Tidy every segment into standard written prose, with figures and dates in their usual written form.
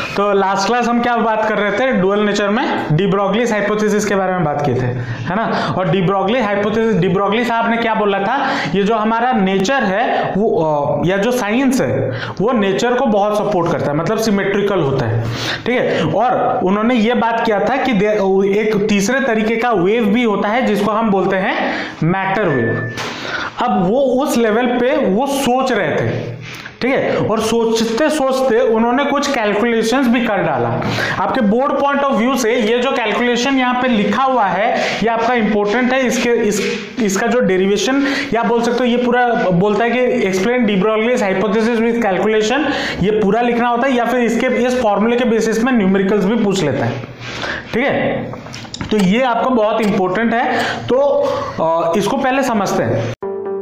तो last class हम क्या बात कर रहे थे, डुअल नेचर में डी ब्रोगलीस हाइपोथेसिस के बारे में बात की थे, है ना। और de Broglie hypothesis, de Broglie साहब ने क्या बोला था, ये जो हमारा नेचर है वो या जो साइंस है वो नेचर को बहुत सपोर्ट करता है, मतलब सिमेट्रिकल होता है, ठीक है। और उन्होंने ये बात किया था कि एक तीसरे तरीके का वेव भी होता है जिसको हम बोलते हैं मैटर वेव। अब वो उस लेवल पे वो सोच रहे थे, ठीक है, और सोचते सोचते उन्होंने कुछ कैलकुलेशंस भी कर डाला। आपके बोर्ड पॉइंट ऑफ व्यू से ये जो कैलकुलेशन यहाँ पे लिखा हुआ है ये आपका इंपॉर्टेंट है। इसका जो डेरिवेशन या बोल सकते हो, ये पूरा बोलता है कि explain de Broglie's hypothesis with calculation, ये पूरा लिखना होता है, या फिर इस फॉर्मूले के बेसिस में न्यूमेरिकल्स भी पूछ लेता है, ठीक है। तो ये आपको बहुत इंपॉर्टेंट है, तो इसको पहले समझते हैं।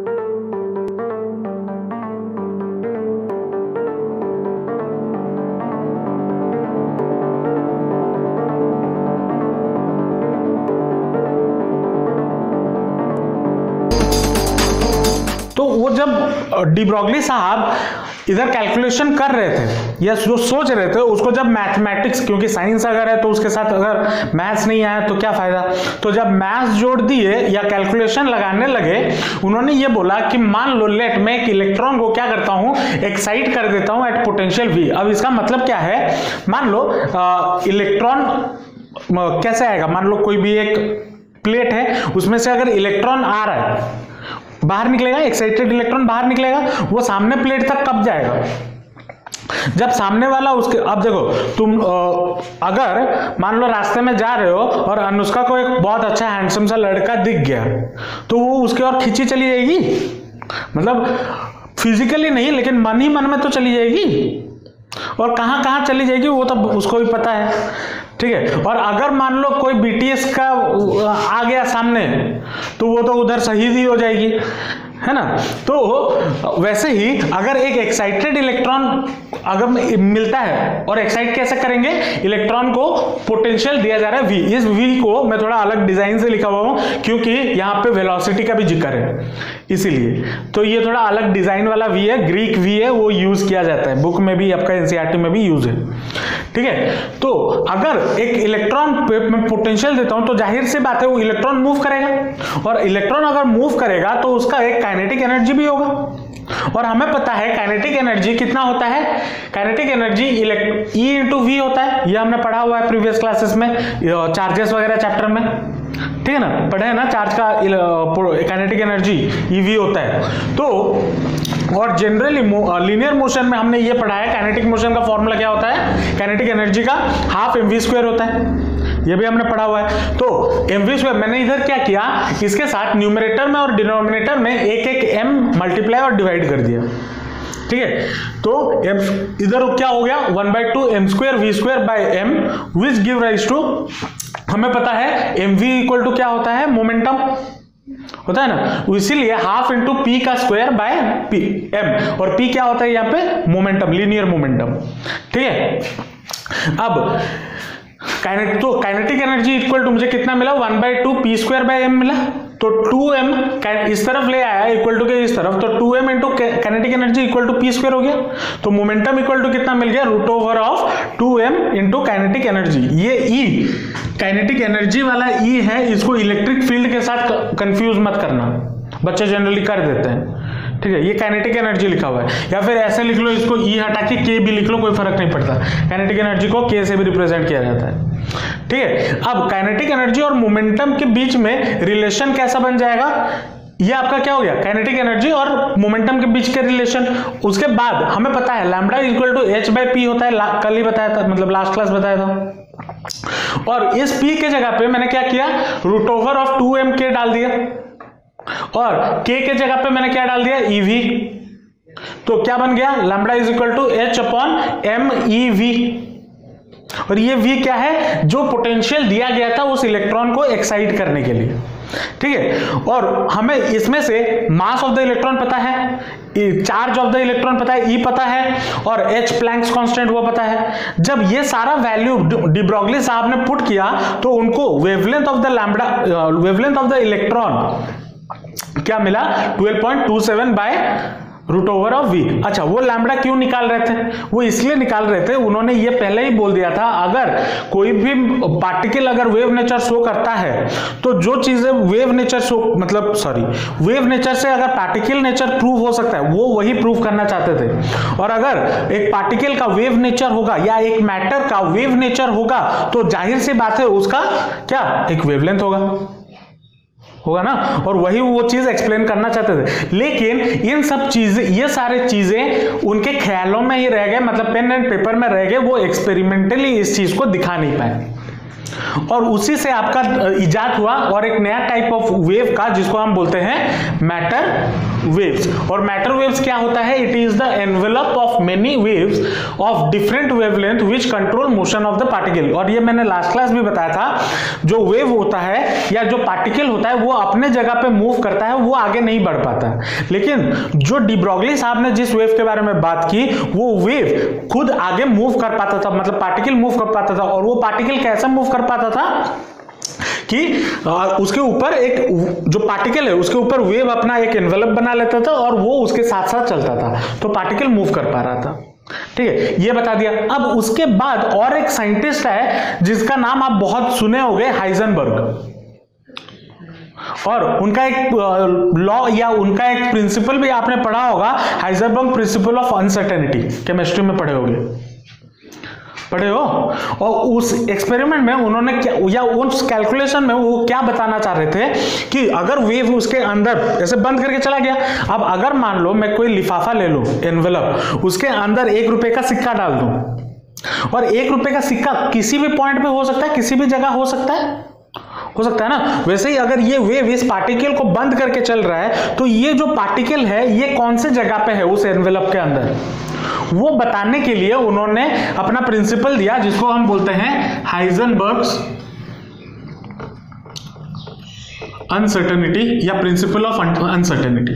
तो वो जब डी ब्रोगली साहब इधर कैलकुलेशन कर रहे थे या जो सोच रहे थे, उसको जब मैथमेटिक्स, क्योंकि साइंस अगर है तो उसके साथ अगर मैथ्स नहीं आया तो क्या फायदा, तो जब मैथ्स जोड़ दिए या कैलकुलेशन लगाने लगे, उन्होंने ये बोला कि मान लो लेट मैं एक इलेक्ट्रॉन को क्या करता हूं, एक्साइट कर देता हूं एट पोटेंशियल V। अब इसका मतलब क्या है, मान लो इलेक्ट्रॉन कैसे आएगा, मान लो कोई भी एक प्लेट है, उसमें से अगर इलेक्ट्रॉन आ रहा है, बाहर निकलेगा, एक्साइटेड इलेक्ट्रॉन बाहर निकलेगा, वो सामने प्लेट तक कब जाएगा, जब सामने वाला उसके, अब देखो तुम अगर मान लो रास्ते में जा रहे हो और अनुष्का को एक बहुत अच्छा हैंडसम सा लड़का दिख गया, तो वो उसके और खींची चली जाएगी, मतलब फिजिकली नहीं लेकिन मन ही मन में तो चली जाएगी, और कहां कहां चली जाएगी वो तो उसको भी पता है, ठीक है। और अगर मान लो कोई BTS का आ गया सामने, तो वो तो उधर शहीद ही हो जाएगी, है ना। तो वैसे ही अगर एक एक्साइटेड इलेक्ट्रॉन अगर मिलता है, और एक्साइट कैसे करेंगे, इलेक्ट्रॉन को पोटेंशियल दिया जा रहा है V, इस V को मैं थोड़ा अलग डिजाइन से लिखा हुआ हूं क्योंकि यहाँ पे वेलोसिटी का भी जिक्र है, इसीलिए तो ये थोड़ा अलग डिजाइन वाला V है, ग्रीक V है, वो यूज किया जाता है, बुक में भी आपका NCERT में भी यूज है, ठीक है। तो अगर एक इलेक्ट्रॉन पे मैं पोटेंशियल देता हूं तो जाहिर सी बात है वो इलेक्ट्रॉन मूव करेगा, और इलेक्ट्रॉन अगर मूव करेगा तो उसका एक काइनेटिक एनर्जी भी होगा, और हमें पता है काइनेटिक एनर्जी कितना होता है, kinetic energy E into V होता है, ये हमने पढ़ा हुआ है प्रीवियस क्लासेस में, चार्जेस वगैरह चैप्टर में, ठीक है ना, पढ़े हैं ना, चार्ज का काइनेटिक एनर्जी EV होता है। तो और जनरली लीनियर मोशन में हमने ये पढ़ा है, काइनेटिक मोशन का फॉर्मूला क्या होता है, काइनेटिक एनर्जी का हाफ mv² होता है, ये भी हमने पढ़ा हुआ है। तो mv², मैंने इधर क्या किया, इसके साथ न्यूमरेटर में और डिनोमिनेटर में एक एक m मल्टीप्लाई और डिवाइड कर दिया, ठीक है। तो इधर क्या हो गया, 1/2 m² v² by m, which give rise to, हमें पता है mv इक्वल टू क्या होता है, मोमेंटम होता है ना, इसीलिए हाफ इंटू p का स्क्वायर बाय p m, और p क्या होता है यहाँ पे, मोमेंटम, लीनियर मोमेंटम, ठीक है। अब काइनेटिक एनर्जी इक्वल टू मुझे कितना मिला, 1/2 p² बाय m मिला, तो 2m इस तरफ ले आया इक्वल टू के इस तरफ, तो 2m into kinetic energy equal to p² हो गया, तो मोमेंटम इक्वल टू कितना मिल गया, √of 2m into kinetic energy. ये E काइनेटिक एनर्जी वाला E है, इसको इलेक्ट्रिक फील्ड के साथ कंफ्यूज मत करना, बच्चे जनरली कर देते हैं, ठीक है। ये काइनेटिक एनर्जी लिखा हुआ है, या फिर ऐसे लिख लो, इसको E हटा के K भी लिख लो, कोई फर्क नहीं पड़ता, काइनेटिक एनर्जी को K से भी रिप्रेजेंट किया जाता है, ठीक है। अब काइनेटिक एनर्जी और मोमेंटम के बीच में रिलेशन कैसा बन जाएगा, ये आपका क्या हो गया, काइनेटिक एनर्जी और मोमेंटम के बीच के रिलेशन। उसके बाद हमें पता है लैम्बडा इक्वल टू h/p होता है, कल ही बताया था, मतलब लास्ट क्लास बताया था, और इस p के जगह पे मैंने क्या किया, √of 2mk डाल दिया, और k के जगह पे मैंने क्या डाल दिया, EV, तो क्या बन गया, lambda is equal to h/mev, और ये V क्या है, जो पोटेंशियल दिया गया था उस इलेक्ट्रॉन को एक्साइट करने के लिए, ठीक है। और हमें इसमें से मास ऑफ द इलेक्ट्रॉन पता है, चार्ज ऑफ द इलेक्ट्रॉन पता है, E पता है, और H प्लैंक्स कांस्टेंट वो पता है। जब ये सारा वैल्यू डी ब्रोगली साहब ने पुट किया तो उनको wavelength of the wavelength of the electron क्या मिला, 12.27 by root over of V. अच्छा, वो लैम्बडा क्यों निकाल रहे थे? वो इसलिए निकाल रहे थे, उन्होंने ये पहले ही बोल दिया था अगर कोई भी पार्टिकल अगर वेव नेचर शो करता है तो जो चीजें wave nature show wave nature से अगर पार्टिकल नेचर प्रूव हो सकता है वो वही प्रूव करना चाहते थे। और अगर एक पार्टिकल का वेव नेचर होगा या एक मैटर का वेव नेचर होगा तो जाहिर सी बात है उसका क्या एक वेवलेंथ होगा ना, और वही वो चीज एक्सप्लेन करना चाहते थे। लेकिन इन सब चीजें, ये सारे चीजें उनके ख्यालों में ही रह गए, मतलब पेन एंड पेपर में रह गए, वो एक्सपेरिमेंटली इस चीज को दिखा नहीं पाए। और उसी से आपका इजाद हुआ और एक नया टाइप ऑफ वेव का, जिसको हम बोलते हैं मैटर वेव्स। और मैटर वेव्स क्या होता है? It is the envelope of many waves of different wavelength which control motion of the particle. और ये मैंने लास्ट क्लास भी बताया था, जो वेव होता है या जो पार्टिकल होता है वो अपने जगह पे मूव करता है, वो आगे नहीं बढ़ पाता। लेकिन जो डी ब्रॉगली साहब ने जिस वेव के बारे में बात की, वो वेव खुद आगे मूव कर पाता था, मतलब पार्टिकल मूव कर पाता था। और वो पार्टिकल कैसे मूव कर पाता था कि उसके ऊपर एक जो पार्टिकल है उसके ऊपर वेव अपना एक एनवेलप बना लेता था और वो उसके साथ साथ चलता था, तो पार्टिकल मूव कर पा रहा था। ठीक है, ये बता दिया। अब उसके बाद और एक साइंटिस्ट है जिसका नाम आप बहुत सुने होंगे, हाइजेनबर्ग। और उनका एक लॉ या उनका एक प्रिंसिपल भी आपने पढ़ा होगा, Heisenberg principle of uncertainty, chemistry में पढ़े हो। और उस एक्सपेरिमेंट में उन्होंने क्या, या उस कैलकुलेशन में वो क्या बताना चाह रहे थे कि अगर वेव उसके अंदर ऐसे बंद करके चला गया, अब अगर मान लो मैं कोई लिफाफा ले लूं, एनवेलप, उसके अंदर 1 रुपए का सिक्का डाल दूं, और 1 रुपए का सिक्का किसी भी पॉइंट पे हो सकता है, किसी भी जगह हो सकता है ना। वैसे ही अगर ये वेव इस पार्टिकल को बंद करके चल रहा है तो ये जो पार्टिकल है ये कौन से जगह पे है उस एनवेलप के अंदर, वो बताने के लिए उन्होंने अपना प्रिंसिपल दिया, जिसको हम बोलते हैं हाइजेनबर्ग्स अनसर्टेनिटी या principle of uncertainty,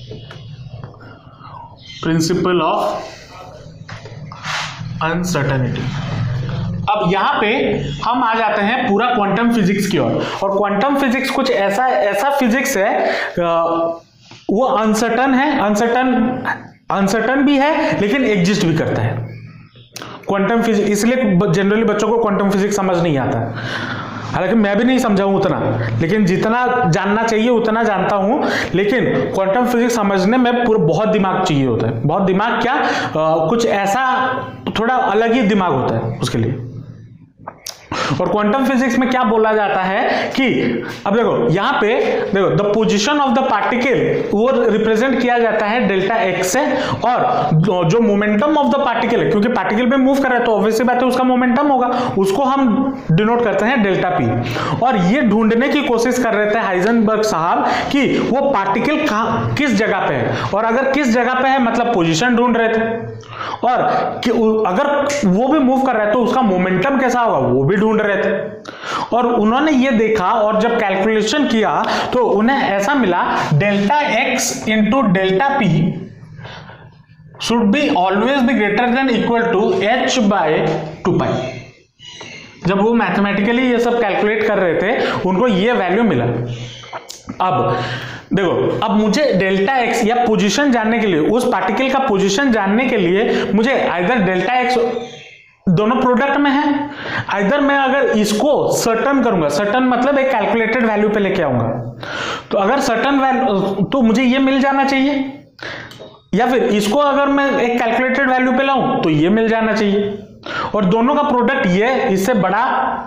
principle of uncertainty. अब यहां पे हम आ जाते हैं पूरा क्वांटम फिजिक्स की ओर। और क्वांटम फिजिक्स कुछ ऐसा फिजिक्स है, वो अनसर्टन है, अनसर्टन भी है लेकिन एग्जिस्ट भी करता है क्वांटम फिजिक्स। इसलिए जनरली बच्चों को क्वांटम फिजिक्स समझ नहीं आता, हालांकि मैं भी नहीं समझाऊं उतना, लेकिन जितना जानना चाहिए उतना जानता हूं। लेकिन क्वांटम फिजिक्स समझने में पूरा बहुत दिमाग चाहिए होता है, बहुत दिमाग क्या, कुछ ऐसा थोड़ा अलग ही दिमाग होता है उसके लिए। और क्वांटम फिजिक्स में क्या बोला जाता है कि अब देखो यहां पे देखो, the position of the particle वो रिप्रेजेंट किया जाता है डेल्टा एक्स से, और जो मोमेंटम ऑफ द पार्टिकल है, क्योंकि पार्टिकल पे मूव कर रहा है तो ऑब्वियसली बात है उसका मोमेंटम होगा, उसको हम डिनोट करते हैं डेल्टा पी। और ये ढूंढने की कोशिश कर रहे थे हाइजेनबर्ग साहब कि वो पार्टिकल किस जगह पे है, और अगर किस जगह पे है मतलब पोजीशन ढूंढ रहे थे, और अगर वो भी मूव कर रहा है तो उसका मोमेंटम कैसा होगा वो भी ढूंढ रहे थे। और उन्होंने ये देखा और जब कैलकुलेशन किया तो उन्हें ऐसा मिला, delta X into delta P should be always be greater than equal to h by 2π। जब वो मैथमेटिकली ये सब कैलकुलेट कर रहे थे उनको ये वैल्यू मिला। अब देखो, अब मुझे डेल्टा एक्स या पोजीशन जानने के लिए, उस पार्टिकल का पोजीशन जानने के लिए मुझे आइदर डेल्टा एक्स दोनों प्रोडक्ट में है, आइदर मैं अगर इसको सर्टन करूंगा, सर्टन मतलब एक कैलकुलेटेड वैल्यू पे लेके आऊंगा, तो अगर सर्टन वैल्यू तो मुझे ये मिल जाना चाहिए, या फिर इसको अगर मैं एक कैलकुलेटेड वैल्यू पे लाऊं तो ये मिल जाना चाहिए, और दोनों का प्रोडक्ट ये इससे बड़ा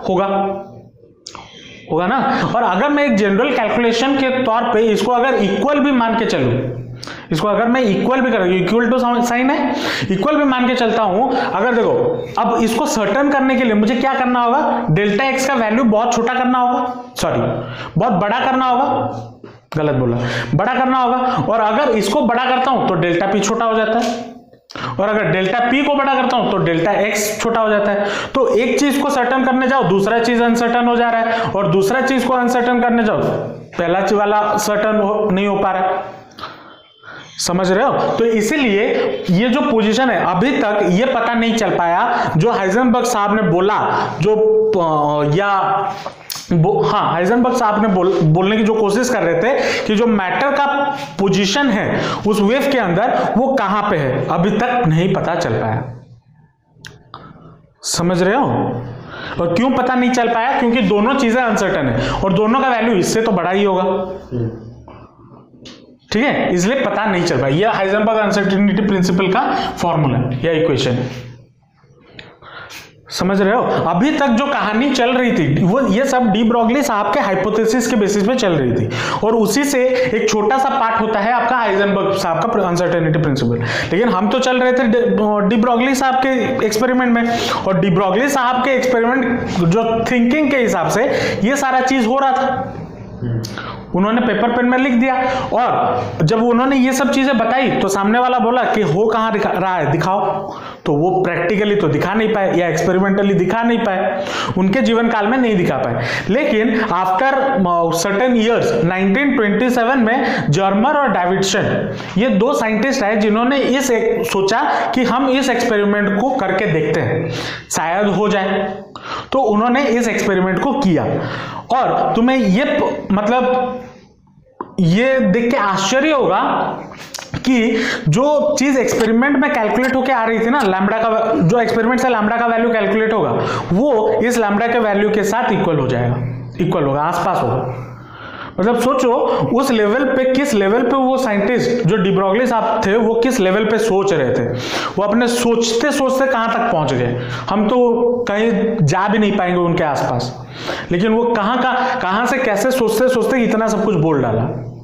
होगा ना। और अगर मैं एक जनरल कैलकुलेशन के तौर पे इसको अगर इक्वल भी मान के चलूं, इसको अगर मैं इक्वल भी करूं, इक्वल टू साइन है, इक्वल भी मान के चलता हूं, अगर देखो अब इसको सर्टन करने के लिए मुझे क्या करना होगा, डेल्टा एक्स का वैल्यू बहुत छोटा करना होगा, बहुत बड़ा करना होगा, गलत बोला, बड़ा करना होगा। और अगर इसको बड़ा करता हूं तो डेल्टा पी छोटा हो जाता है, और अगर डेल्टा पी को बड़ा करता हूं तो डेल्टा एक्स छोटा हो जाता है। तो एक चीज को सर्टन करने जाओ दूसरा चीज अनसर्टन हो जा रहा है, और दूसरा चीज को अनसर्टन करने जाओ पहला चीज वाला सर्टन नहीं हो पा रहा है। समझ रहे हो? तो इसीलिए ये जो पोजीशन है अभी तक ये पता नहीं चल पाया, जो हाइजेनबर्ग साहब ने बोला, जो या हाँ, हाइजेनबर्ग साहब ने बोलने की जो कोशिश कर रहे थे कि जो मैटर का पोजीशन है उस वेव के अंदर वो कहां पे है, अभी तक नहीं पता चल पाया। समझ रहे हो? और क्यों पता नहीं चल पाया? क्योंकि दोनों चीजें अनसर्टन है और दोनों का वैल्यू इससे तो बड़ा ही होगा, ठीक है, इसलिए पता नहीं चल पाया। यह हाइजेनबर्ग अनसर्टेनिटी प्रिंसिपल का फॉर्मूला या इक्वेशन है। समझ रहे हो? अभी तक जो कहानी चल रही थी वो ये सब डी ब्रॉगली साहब के हाइपोथेसिस के बेसिस पे चल रही थी, और उसी से एक छोटा सा पार्ट होता है आपका हाइजेनबर्ग साहब का अनसर्टेनिटी प्रिंसिपल। लेकिन हम तो चल रहे थे डी ब्रॉगली साहब के एक्सपेरिमेंट में, और डी ब्रॉगली साहब के एक्सपेरिमेंट जो थिंकिंग के हिसाब से ये सारा चीज हो रहा था, उन्होंने पेपर पेन में लिख दिया, और जब उन्होंने ये सब चीजें बताई तो सामने वाला बोला कि हो कहां रहा है, दिखाओ। तो वो प्रैक्टिकली तो दिखा नहीं पाए या एक्सपेरिमेंटली दिखा नहीं पाए, उनके जीवन काल में नहीं दिखा पाए। लेकिन आफ्टर सर्टेन इयर्स 1927 में जर्मर और डेविडसन, ये दो साइंटिस्ट है जिन्होंने इस सोचा कि हम इस एक्सपेरिमेंट को करके देखते हैं, शायद हो जाए। तो उन्होंने इस एक्सपेरिमेंट को किया, और तुम्हें ये मतलब ये देख के आश्चर्य होगा कि जो चीज एक्सपेरिमेंट में कैलकुलेट होके आ रही थी ना, लैम्बडा का, जो एक्सपेरिमेंट से लैम्बडा का वैल्यू कैलकुलेट होगा वो इस लैम्बडा के वैल्यू के साथ इक्वल हो जाएगा, इक्वल होगा, आसपास होगा। मतलब सोचो उस लेवल पे, किस लेवल पे वो साइंटिस्ट जो डी ब्रॉगली साहब थे वो किस लेवल पे सोच रहे थे। वो अपने सोचते सोचते कहां तक पहुंच गए, हम तो कहीं जा भी नहीं पाएंगे उनके आसपास, लेकिन वो कहां से कैसे सोचते सोचते इतना सब कुछ बोल डाला।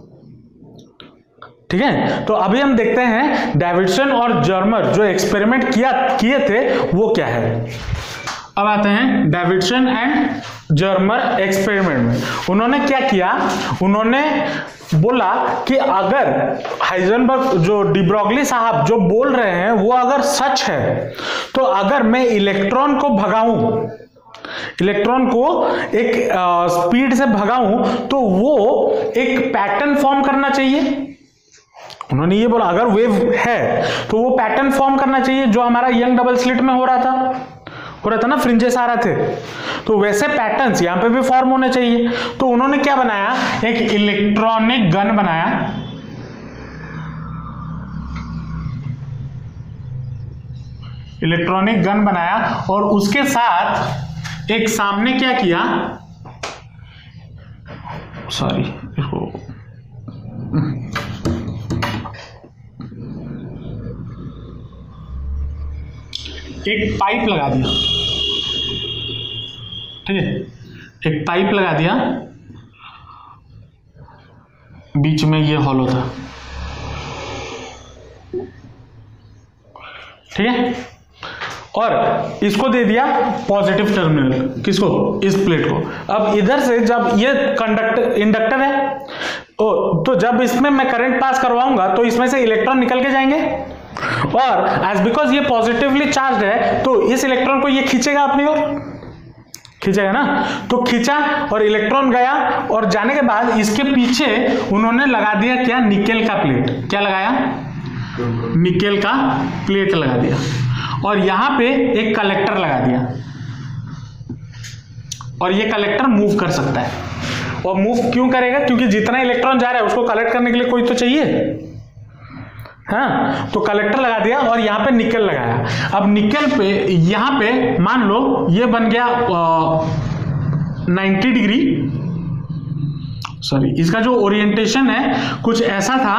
ठीक है, तो अभी हम देखते हैं डेविडसन और जर्मर जो एक्सपेरिमेंट किए थे वो क्या है। अब आते हैं डेविडसन एंड जर्मर एक्सपेरिमेंट में। उन्होंने क्या किया, उन्होंने बोला कि अगर हाइजेनबर्ग जो डी ब्रॉगली साहब जो बोल रहे हैं वो अगर सच है, तो अगर मैं इलेक्ट्रॉन को भगाऊं, इलेक्ट्रॉन को एक स्पीड से भगाऊं, तो वो एक पैटर्न फॉर्म करना चाहिए। उन्होंने ये बोला अगर वेव है तो वो पैटर्न फॉर्म करना चाहिए जो हमारा यंग डबल स्लिट में हो रहा था ना, फ्रिंजेस आ रहे थे, तो वैसे पैटर्न्स यहां पे भी फॉर्म होने चाहिए। तो उन्होंने क्या बनाया, एक इलेक्ट्रॉनिक गन बनाया, इलेक्ट्रॉनिक गन बनाया, और उसके साथ एक सामने क्या किया, सॉरी इसको एक पाइप लगा दिया, ठीक है, एक पाइप लगा दिया, बीच में ये हॉलो था, ठीक है, और इसको दे दिया पॉजिटिव टर्मिनल, किसको, इस प्लेट को। अब इधर से जब ये इंडक्टर है, तो जब इसमें मैं करंट पास करवाऊंगा तो इसमें से इलेक्ट्रॉन निकल के जाएंगे, और एज बिकॉज ये पॉजिटिवली चार्ज है तो इस इलेक्ट्रॉन को ये खींचेगा अपनी ओर, खींचेगा ना, तो खींचा और इलेक्ट्रॉन गया, और जाने के बाद इसके पीछे उन्होंने लगा दिया क्या, निकेल का प्लेट। क्या लगाया, निकेल का प्लेट लगा दिया, और यहां पे एक कलेक्टर लगा दिया, और ये कलेक्टर मूव कर सकता है। और मूव क्यों करेगा, क्योंकि जितना इलेक्ट्रॉन जा रहा है उसको कलेक्ट करने के लिए कोई तो चाहिए, हाँ, तो कलेक्टर लगा दिया और यहां पे निकेल लगाया। अब निकेल पे यहां पे मान लो ये बन गया 90 डिग्री, सॉरी इसका जो ओरिएंटेशन है कुछ ऐसा था,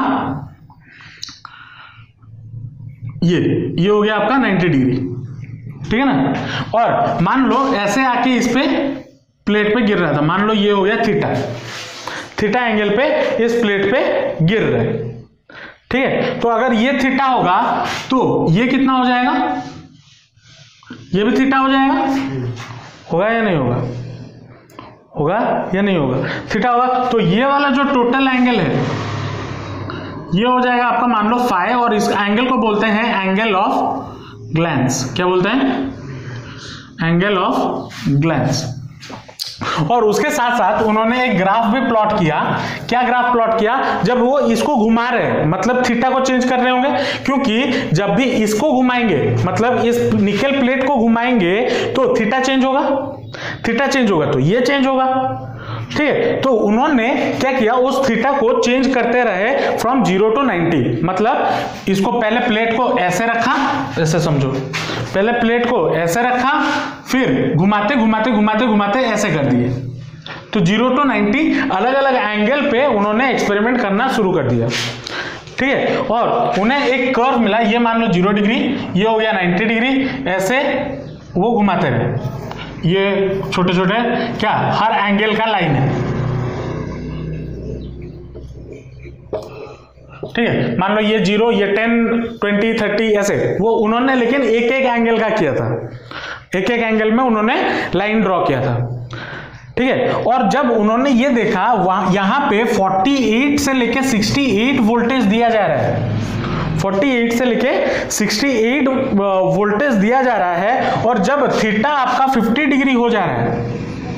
ये हो गया आपका 90 डिग्री, ठीक है ना। और मान लो ऐसे आके इस पे प्लेट पे गिर रहा था, मान लो ये हो गया थीटा एंगल पे इस प्लेट पे गिर रहे, ठीक है। तो अगर ये थीटा होगा तो ये कितना हो जाएगा, ये भी थीटा हो जाएगा, होगा या नहीं होगा, होगा या नहीं होगा, थीटा होगा। तो ये वाला जो टोटल एंगल है ये हो जाएगा आपका मान लो फाई, और इस एंगल को बोलते हैं एंगल ऑफ ग्लैंस। क्या बोलते हैं, एंगल ऑफ ग्लैंस। और उसके साथ साथ उन्होंने एक ग्राफ भी प्लॉट किया। क्या ग्राफ प्लॉट किया, जब वो इसको घुमा रहे मतलब थीटा को चेंज कर रहे होंगे, क्योंकि जब भी इसको घुमाएंगे मतलब इस निकेल प्लेट को घुमाएंगे तो थीटा चेंज होगा, थीटा चेंज होगा तो ये चेंज होगा, ठीक है। तो उन्होंने क्या किया, उस थीटा को चेंज करते रहे फ्रॉम 0 to 90। मतलब इसको पहले प्लेट को ऐसे रखा, ऐसे समझो, पहले प्लेट को ऐसे रखा, फिर घुमाते घुमाते घुमाते घुमाते ऐसे कर दिए, तो 0 to 90 अलग अलग एंगल पे उन्होंने एक्सपेरिमेंट करना शुरू कर दिया, ठीक है। और उन्हें एक कर्व मिला, ये मान लो 0 डिग्री, ये हो गया 90 डिग्री, ऐसे वो घुमाते रहे, ये छोटे छोटे क्या हर एंगल का लाइन है, ठीक है। मान लो ये 0, ये 10, 20, 30 ऐसे, वो उन्होंने लेकिन एक एक एंगल का किया था, एक एक एंगल में उन्होंने लाइन ड्रॉ किया था, ठीक है। और जब उन्होंने ये देखा वहां यहां पे 48 से लेके 68 वोल्टेज दिया जा रहा है, 48 से लेके 68 वोल्टेज दिया जा रहा है, और जब थीटा आपका 50 डिग्री हो जा रहा है,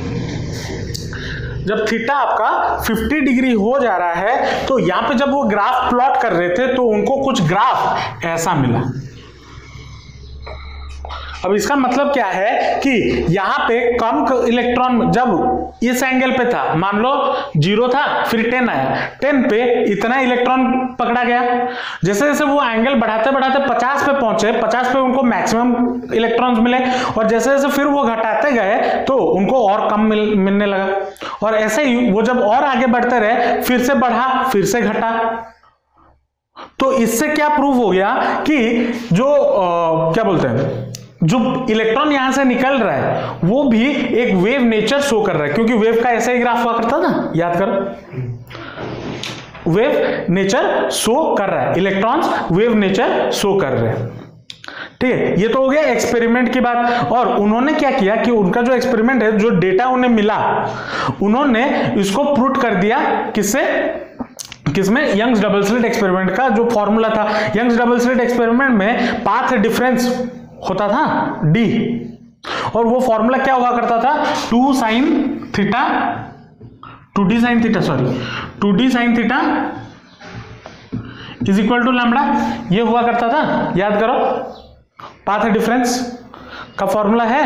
जब थीटा आपका 50 डिग्री हो जा रहा है, तो यहां पे जब वो ग्राफ प्लॉट कर रहे थे तो उनको कुछ ग्राफ ऐसा मिला। अब इसका मतलब क्या है कि यहां पे कम इलेक्ट्रॉन जब इस एंगल पे था, मान लो 0 था, फिर 10 आया, 10 पे इतना इलेक्ट्रॉन पकड़ा गया, जैसे जैसे वो एंगल बढ़ाते बढ़ाते 50 पे पहुंचे, 50 पे उनको मैक्सिमम इलेक्ट्रॉन्स मिले, और जैसे जैसे फिर वो घटाते गए तो उनको और कम मिलने लगा, और ऐसे ही वो जब और आगे बढ़ते रहे, फिर से बढ़ा, फिर से घटा। तो इससे क्या प्रूव हो गया कि जो क्या बोलते हैं, जो इलेक्ट्रॉन यहां से निकल रहा है वो भी एक वेव नेचर शो कर रहा है, क्योंकि वेव का ऐसा ही ग्राफ हुआ करता था, याद करो, वेव नेचर शो कर रहा है, इलेक्ट्रॉन्स वेव नेचर शो कर रहे हैं, ठीक है। ये तो हो गया एक्सपेरिमेंट की बात। और उन्होंने क्या किया कि उनका जो एक्सपेरिमेंट है, जो डेटा उन्हें मिला, उन्होंने इसको प्रूव कर दिया, किससे, किसमें, यंग्स डबल स्लिट एक्सपेरिमेंट का जो फॉर्मूला था। यंग्स डबल स्लिट एक्सपेरिमेंट में पाथ डिफरेंस होता था d, और वो फॉर्मूला क्या हुआ करता था, 2d sin theta is equal to lambda, ये हुआ करता था, याद करो, पाथ डिफरेंस का फॉर्मूला है,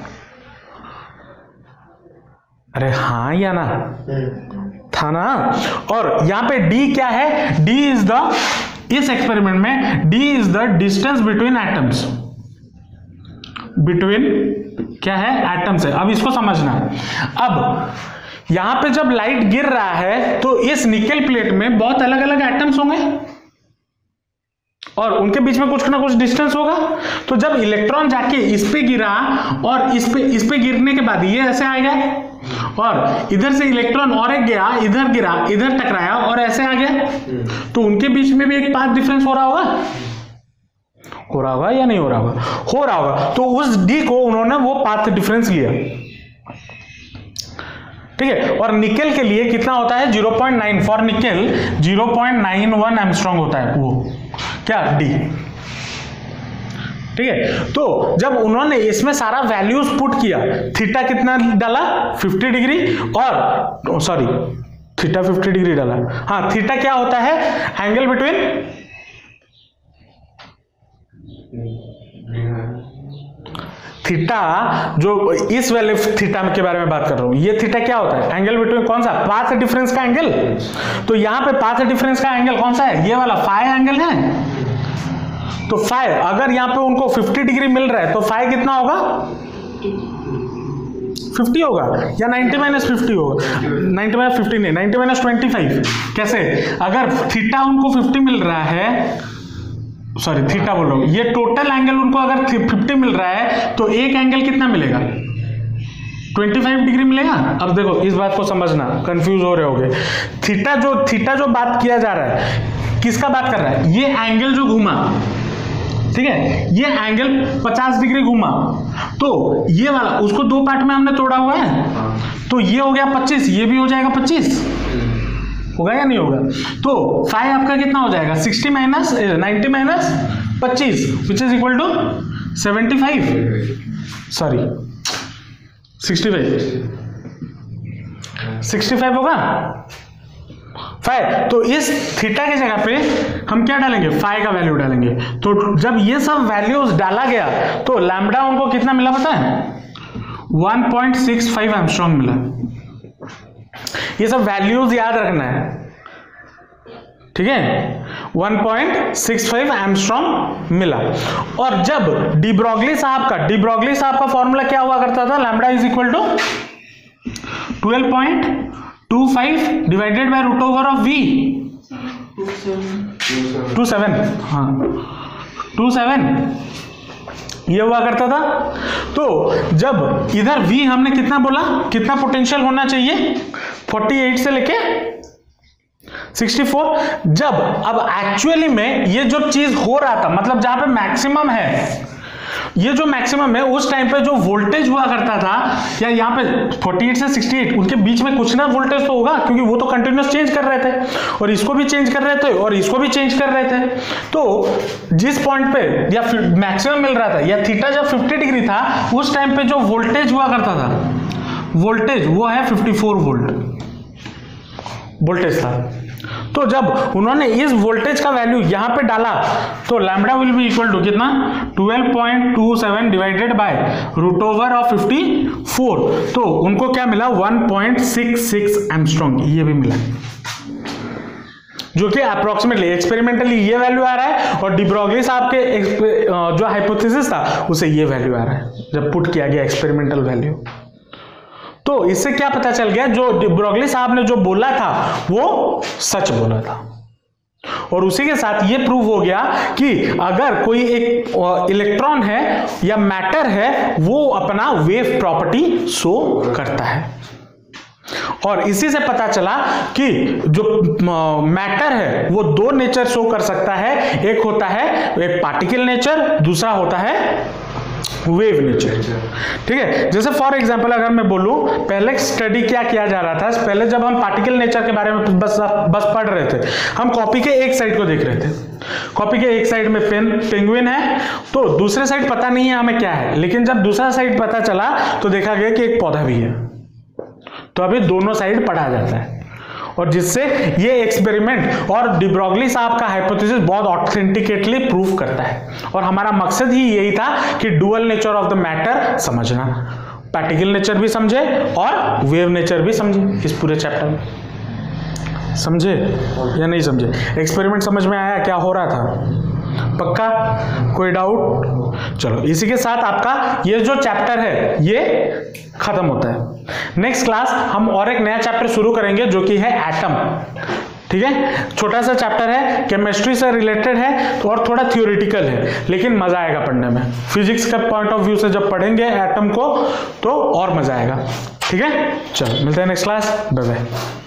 अरे हाँ या ना, था ना। और यहां पे d क्या है, d इज द, इस एक्सपेरिमेंट में d is the distance between atoms, between क्या है, एटम्स है। अब इसको समझना, अब यहां पे जब लाइट गिर रहा है तो इस निकेल प्लेट में बहुत अलग अलग एटम्स होंगे और उनके बीच में कुछ ना कुछ डिस्टेंस होगा। तो जब इलेक्ट्रॉन जाके इस पे गिरा और इस पे गिरने के बाद ये ऐसे आएगा, और इधर से इलेक्ट्रॉन और एक गया, इधर गिरा, इधर टकराया और ऐसे आ गया, तो उनके बीच में भी एक पाथ डिफरेंस हो रहा होगा या नहीं हो रहा होगा, हो रहा होगा। तो उस डी को उन्होंने वो पाथ डिफरेंस लिया, ठीक है। और निकेल के लिए कितना होता है, 0.9, फॉर निकेल 0.91 एंगस्ट्रॉम होता है वो क्या, डी, ठीक है। तो जब उन्होंने इसमें सारा वैल्यूज पुट किया, थीटा कितना डाला, 50 डिग्री, और सॉरी थीटा 50 डिग्री डाला, हाँ, थीटा क्या होता है, एंगल बिटवीन, थीटा जो इस वाले थीटा के बारे में बात कर रहा हूं, ये थीटा क्या होता है, एंगल बिटवीन कौन सा, पाथ डिफरेंस का एंगल। तो यहां पे पाथ डिफरेंस का एंगल कौन सा है, ये वाला फाई एंगल है। तो फाई, अगर यहां पे उनको 50 डिग्री मिल रहा है तो फाई कितना होगा, 50 होगा या 90 - 50 होगा, 90 - 50 नहीं, 90 - 25। कैसे, अगर थीटा उनको 50 मिल रहा है, सॉरी थीटा बोल रहा हूं, ये टोटल एंगल उनको अगर 50 मिल रहा है तो एक एंगल कितना मिलेगा, 25 डिग्री मिलेगा। अब देखो इस बात को समझना, कंफ्यूज हो रहे होगे। थीटा जो बात किया जा रहा है, किसका बात कर रहा है, ये एंगल जो घूमा, ठीक है, ये एंगल 50 डिग्री घूमा, तो ये वाला उसको दो पार्ट में हमने तोड़ा हुआ है, तो ये हो गया 25, ये भी हो जाएगा 25, होगा या नहीं होगा। तो फाई आपका कितना हो जाएगा, 90 - 25 which is equal to 75, sorry 65 होगा फाई। तो इस थीटा की जगह पे हम क्या डालेंगे, फाई का वैल्यू डालेंगे। तो जब ये सब वैल्यूज डाला गया तो लैम्बडा उनको कितना मिला पता है, 1.65 एंगस्ट्रॉम मिला। ये सब वैल्यूज याद रखना है, ठीक है। 1.65 एंगस्ट्रॉम मिला। और जब डी ब्रॉगली साहब का फॉर्मूला क्या हुआ करता था, lambda is equal to 12.25 divided by root over of V 27, हाँ 27 ये हुआ करता था। तो जब इधर v हमने कितना बोला, कितना पोटेंशियल होना चाहिए, 48 से लेके 64। जब अब एक्चुअली में ये जो चीज हो रहा था, मतलब जहां पे मैक्सिमम है, ये जो मैक्सिमम है उस टाइम पे जो वोल्टेज हुआ करता था, या यहाँ पे 48 से 68 उनके बीच में कुछ ना वोल्टेज तो होगा, क्योंकि वो तो कंटिन्यूस चेंज कर रहे थे, और इसको भी चेंज कर रहे थे और इसको भी चेंज कर रहे थे। तो जिस पॉइंट पे या मैक्सिमम मिल रहा था, या थीटा जब 50 डिग्री था, उस टाइम पे जो वोल्टेज हुआ करता था, वोल्टेज वो है 54 वोल्ट वोल्टेज था। तो जब उन्होंने इस वोल्टेज का वैल्यू यहां पे डाला, तो lambda will be equal to कितना, 12.27 divided by root over of 54। तो उनको क्या मिला, 1.66 एंगस्ट्रॉम ये भी मिला, जो कि अप्रोक्सीमेटली एक्सपेरिमेंटली ये वैल्यू आ रहा है, और डी ब्रॉगली साहब के जो हाइपोथेसिस था उसे ये वैल्यू आ रहा है जब पुट किया गया एक्सपेरिमेंटल वैल्यू। तो इससे क्या पता चल गया, जो डी ब्रॉगली साहब ने जो बोला था वो सच बोला था। और उसी के साथ ये प्रूव हो गया कि अगर कोई एक इलेक्ट्रॉन है या मैटर है, वो अपना वेव प्रॉपर्टी शो करता है। और इसी से पता चला कि जो मैटर है वो दो नेचर शो कर सकता है, एक होता है एक पार्टिकल नेचर, दूसरा होता है वेव नेचर, ठीक है। जैसे फॉर एग्जांपल अगर मैं बोलूं, पहले स्टडी क्या किया जा रहा था, पहले जब हम पार्टिकल नेचर के बारे में बस पढ़ रहे थे, हम कॉपी के एक साइड को देख रहे थे। कॉपी के एक साइड में पेंगुइन है, तो दूसरे साइड पता नहीं है हमें क्या है, लेकिन जब दूसरा साइड पता चला तो देखा गया कि एक पौधा भी है। तो अभी दोनों साइड पढ़ा जाता है, और जिससे ये एक्सपेरिमेंट और डी ब्रॉगली साहब का हाइपोथेसिस बहुत ऑथेंटिकेटली प्रूव करता है। और हमारा मकसद ही यही था कि dual nature of the matter समझना, पार्टिकल नेचर भी समझे और वेव नेचर भी समझे इस पूरे चैप्टर में। समझे या नहीं समझे? एक्सपेरिमेंट समझ में आया क्या हो रहा था? पक्का? कोई डाउट? चलो, इसी के साथ आपका ये जो चैप्टर है ये खत्म होता है। नेक्स्ट क्लास हम और एक नया चैप्टर शुरू करेंगे जो कि है एटम, ठीक है। छोटा सा चैप्टर है, केमिस्ट्री से रिलेटेड है, तो और थोड़ा थ्योरेटिकल है, लेकिन मजा आएगा पढ़ने में। फिजिक्स का पॉइंट ऑफ व्यू से जब पढ़ेंगे एटम को तो और मजा आएगा, ठीक है। चलो मिलते हैं नेक्स्ट क्लास, बाय बाय।